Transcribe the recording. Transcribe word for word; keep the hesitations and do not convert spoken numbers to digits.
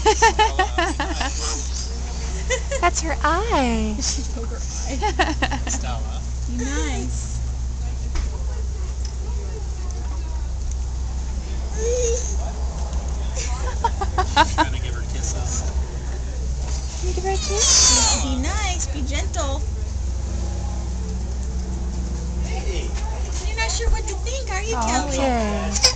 That's her eye. She broke her eye. Stella. Be nice. Trying to give her kisses. Can you give her a kiss? Be nice. Be gentle. Hey. You're not sure what to think, are you, Kelly? Okay.